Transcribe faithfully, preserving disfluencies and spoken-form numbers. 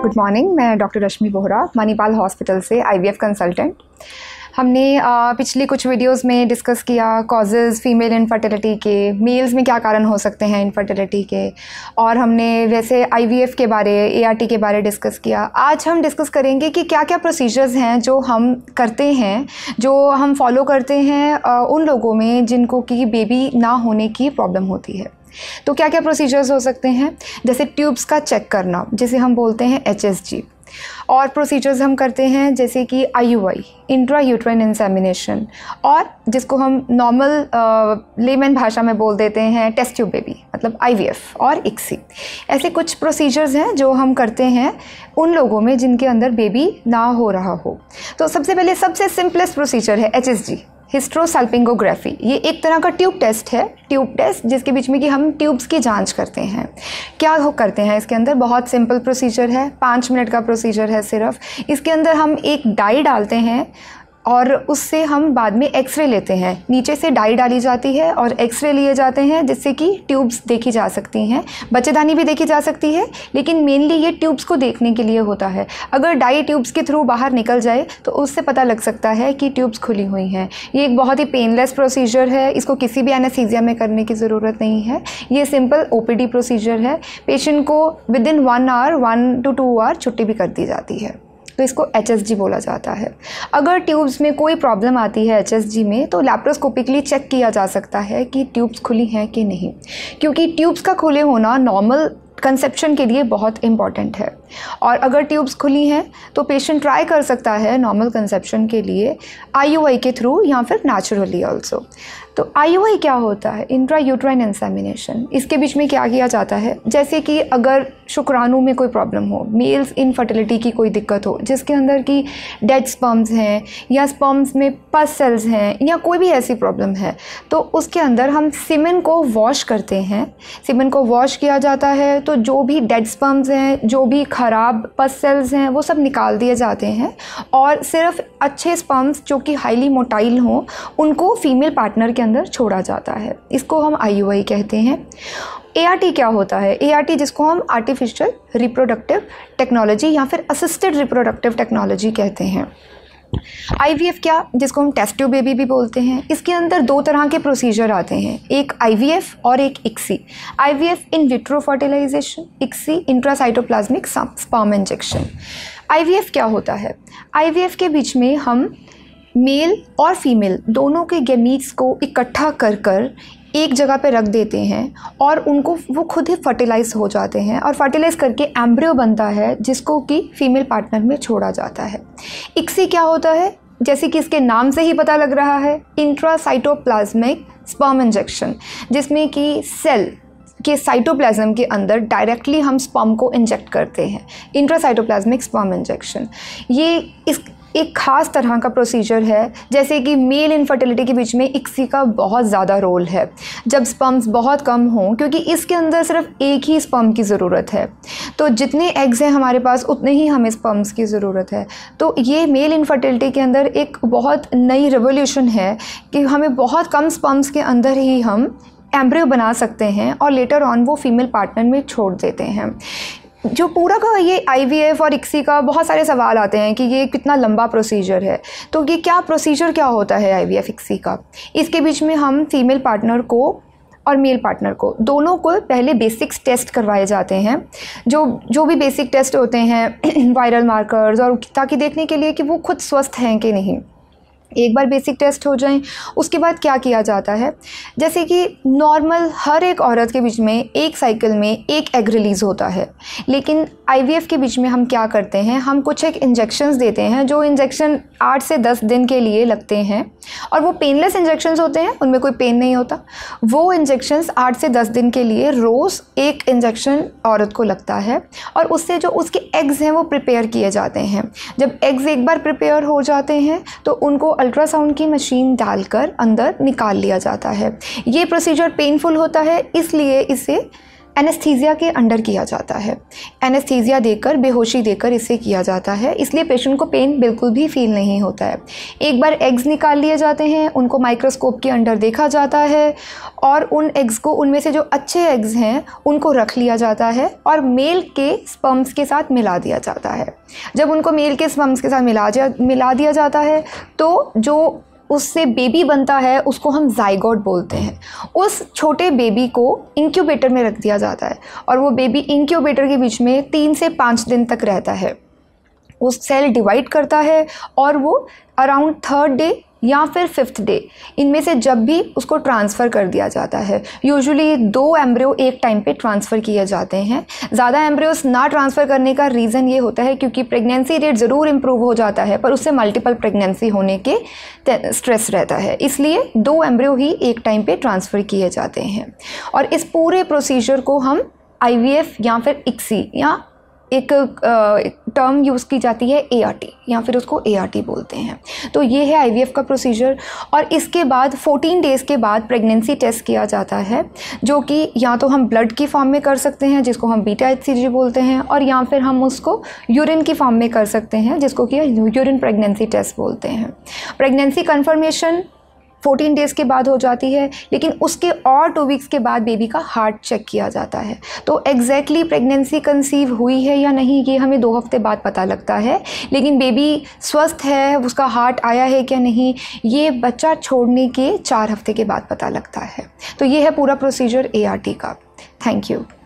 Good morning, मैं doctor Rashmi Bohra Manipal hospital से IVF consultant. हमने पिछली कुछ वीडियोस में डिस्कस किया कॉजेज़ फीमेल इनफर्टिलिटी के, मेल्स में क्या कारण हो सकते हैं इनफर्टिलिटी के, और हमने वैसे आईवीएफ के बारे, एआरटी के बारे डिस्कस किया। आज हम डिस्कस करेंगे कि क्या क्या प्रोसीजर्स हैं जो हम करते हैं, जो हम फॉलो करते हैं उन लोगों में जिनको कि बेबी ना होने की प्रॉब्लम होती है। तो क्या क्या प्रोसीजर्स हो सकते हैं, जैसे ट्यूब्स का चेक करना जिसे हम बोलते हैं एचएसजी, और प्रोसीजर्स हम करते हैं जैसे कि आईयूआई, इंट्रा यूट्राइन इंसेमिनेशन, और जिसको हम नॉर्मल लेमन भाषा में बोल देते हैं टेस्ट ट्यूब बेबी मतलब आईवीएफ और इक्सी। ऐसे कुछ प्रोसीजर्स हैं जो हम करते हैं उन लोगों में जिनके अंदर बेबी ना हो रहा हो। तो सबसे पहले सबसे सिंपलेस्ट प्रोसीजर है एचएसजी, हिस्ट्रोसल्पिंगोग्राफी। ये एक तरह का ट्यूब टेस्ट है, ट्यूब टेस्ट जिसके बीच में कि हम ट्यूब्स की जांच करते हैं। क्या हो करते हैं इसके अंदर, बहुत सिंपल प्रोसीजर है, पाँच मिनट का प्रोसीजर है सिर्फ। इसके अंदर हम एक डाई डालते हैं और उससे हम बाद में एक्सरे लेते हैं। नीचे से डाई डाली जाती है और एक्सरे लिए जाते हैं जिससे कि ट्यूब्स देखी जा सकती हैं, बच्चेदानी भी देखी जा सकती है, लेकिन मेनली ये ट्यूब्स को देखने के लिए होता है। अगर डाई ट्यूब्स के थ्रू बाहर निकल जाए तो उससे पता लग सकता है कि ट्यूब्स खुली हुई हैं। ये एक बहुत ही पेनलेस प्रोसीजर है, इसको किसी भी एनेस्थीसिया में करने की ज़रूरत नहीं है। ये सिंपल ओपीडी प्रोसीजर है। पेशेंट को within one hour one two two hour छुट्टी भी कर दी जाती है। तो इसको एचएसजी बोला जाता है। अगर ट्यूब्स में कोई प्रॉब्लम आती है एचएसजी में तो लैप्रोस्कोपिकली चेक किया जा सकता है कि ट्यूब्स खुली हैं कि नहीं, क्योंकि ट्यूब्स का खुले होना नॉर्मल कंसेप्शन के लिए बहुत इम्पॉर्टेंट है। और अगर ट्यूब्स खुली हैं तो पेशेंट ट्राई कर सकता है नॉर्मल कंसेप्शन के लिए आईयूआई के थ्रू या फिर नेचुरली ऑल्सो। तो आईयूआई क्या होता है, इंट्रा यूट्राइन इंसेमिनेशन। इसके बीच में क्या किया जाता है, जैसे कि अगर शुक्राणु में कोई प्रॉब्लम हो, मेल्स इनफर्टिलिटी की कोई दिक्कत हो जिसके अंदर की डेड स्पर्म्स हैं या स्पर्म्स में पस सेल्स हैं या कोई भी ऐसी प्रॉब्लम है, तो उसके अंदर हम सीमेन को वॉश करते हैं। सीमेन को वॉश किया जाता है तो जो भी डेड स्पर्म्स हैं, जो भी ख़राब पस सेल्स हैं, वो सब निकाल दिए जाते हैं और सिर्फ अच्छे स्पर्म्स जो कि हाईली मोटाइल हों उनको फीमेल पार्टनर के अंदर छोड़ा जाता है। इसको हम आईयूआई कहते हैं। एआरटी क्या होता है, एआरटी जिसको हम आर्टिफिशियल रिप्रोडक्टिव टेक्नोलॉजी या फिर असिस्टेड रिप्रोडक्टिव टेक्नोलॉजी कहते हैं। आईवीएफ क्या, जिसको हम टेस्ट ट्यूब बेबी भी बोलते हैं, इसके अंदर दो तरह के प्रोसीजर आते हैं, एक आईवीएफ और एक ICSI. IVF in vitro fertilization, ICSI intracytoplasmic sperm injection. IVF क्या होता है, आईवीएफ के बीच में हम मेल और फीमेल दोनों के गैमीट्स को इकट्ठा कर कर एक जगह पे रख देते हैं और उनको वो खुद ही फर्टिलाइज हो जाते हैं और फर्टिलाइज करके एम्ब्रियो बनता है जिसको कि फीमेल पार्टनर में छोड़ा जाता है। इक्सी क्या होता है, जैसे कि इसके नाम से ही पता लग रहा है, इंट्रासाइटोप्लाज्मिक स्पर्म इंजेक्शन, जिसमें कि सेल के साइटोप्लाज्म के अंदर डायरेक्टली हम स्पर्म को इंजेक्ट करते हैं। इंट्रासाइटोप्लाज्मिक स्पर्म इंजेक्शन ये इस एक ख़ास तरह का प्रोसीजर है। जैसे कि मेल इनफर्टिलिटी के बीच में इक्सी का बहुत ज़्यादा रोल है जब स्पर्म्स बहुत कम हों, क्योंकि इसके अंदर सिर्फ एक ही स्पर्म की ज़रूरत है। तो जितने एग्स हैं हमारे पास उतने ही हमें स्पर्म्स की ज़रूरत है। तो ये मेल इनफर्टिलिटी के अंदर एक बहुत नई रेवोल्यूशन है कि हमें बहुत कम स्पर्म्स के अंदर ही हम एम्ब्रियो बना सकते हैं और लेटर ऑन वो फीमेल पार्टनर में छोड़ देते हैं। जो पूरा का ये आईवीएफ और इक्सी का बहुत सारे सवाल आते हैं कि ये कितना लंबा प्रोसीजर है। तो ये क्या प्रोसीजर क्या होता है आईवीएफ इक्सी का, इसके बीच में हम फीमेल पार्टनर को और मेल पार्टनर को दोनों को पहले बेसिक्स टेस्ट करवाए जाते हैं, जो जो भी बेसिक टेस्ट होते हैं वायरल मार्कर्स, और ताकि देखने के लिए कि वो खुद स्वस्थ हैं कि नहीं। एक बार बेसिक टेस्ट हो जाएं उसके बाद क्या किया जाता है, जैसे कि नॉर्मल हर एक औरत के बीच में एक साइकिल में एक एग रिलीज़ होता है, लेकिन आईवीएफ के बीच में हम क्या करते हैं, हम कुछ एक इंजेक्शंस देते हैं जो इंजेक्शन आठ से दस दिन के लिए लगते हैं और वो पेनलेस इंजेक्शंस होते हैं, उनमें कोई पेन नहीं होता। वो इंजेक्शंस आठ से दस दिन के लिए रोज़ एक इंजेक्शन औरत को लगता है और उससे जो उसके एग्स हैं वो प्रिपेयर किए जाते हैं। जब एग्स एक बार प्रिपेयर हो जाते हैं तो उनको अल्ट्रासाउंड की मशीन डालकर अंदर निकाल लिया जाता है। ये प्रोसीजर पेनफुल होता है, इसलिए इसे एनेस्थीसिया के अंडर किया जाता है। एनेस्थीसिया देकर, बेहोशी देकर इसे किया जाता है, इसलिए पेशेंट को पेन बिल्कुल भी फील नहीं होता है। एक बार एग्स निकाल लिए जाते हैं, उनको माइक्रोस्कोप के अंडर देखा जाता है और उन एग्स को, उनमें से जो अच्छे एग्स हैं उनको रख लिया जाता है और मेल के स्पर्म्स के साथ मिला दिया जाता है। जब उनको मेल के स्पर्म्स के साथ मिला मिला दिया जाता है तो जो उससे बेबी बनता है उसको हम जाइगोट बोलते हैं। उस छोटे बेबी को इंक्यूबेटर में रख दिया जाता है और वो बेबी इंक्यूबेटर के बीच में तीन से पाँच दिन तक रहता है। वो सेल डिवाइड करता है और वो अराउंड थर्ड डे या फिर फिफ्थ डे, इनमें से जब भी उसको ट्रांसफ़र कर दिया जाता है। यूजुअली दो एम्ब्रियो एक टाइम पे ट्रांसफ़र किए जाते हैं। ज़्यादा एम्ब्रियोस ना ट्रांसफ़र करने का रीज़न ये होता है क्योंकि प्रेगनेंसी रेट ज़रूर इम्प्रूव हो जाता है पर उससे मल्टीपल प्रेगनेंसी होने के स्ट्रेस रहता है, इसलिए दो एम्ब्रियो ही एक टाइम पे ट्रांसफ़र किए जाते हैं। और इस पूरे प्रोसीजर को हम आई वी एफ या फिर इक्सी या एक टर्म यूज़ की जाती है ए आर टी या फिर उसको ए आर टी बोलते हैं। तो ये है आई वी एफ का प्रोसीजर। और इसके बाद फोर्टीन डेज़ के बाद प्रेगनेंसी टेस्ट किया जाता है, जो कि या तो हम ब्लड की फॉर्म में कर सकते हैं जिसको हम बीटा एच सी जी बोलते हैं, और या फिर हम उसको यूरिन की फॉर्म में कर सकते हैं जिसको कि यूरिन प्रेगनेंसी टेस्ट बोलते हैं। प्रेगनेंसी कन्फर्मेशन फोर्टीन डेज़ के बाद हो जाती है, लेकिन उसके और टू वीक्स के बाद बेबी का हार्ट चेक किया जाता है। तो एग्जैक्टली प्रेगनेंसी कंसीव हुई है या नहीं ये हमें दो हफ्ते बाद पता लगता है, लेकिन बेबी स्वस्थ है, उसका हार्ट आया है क्या नहीं, ये बच्चा छोड़ने के चार हफ्ते के बाद पता लगता है। तो ये है पूरा प्रोसीजर ए आर टी का। Thank you.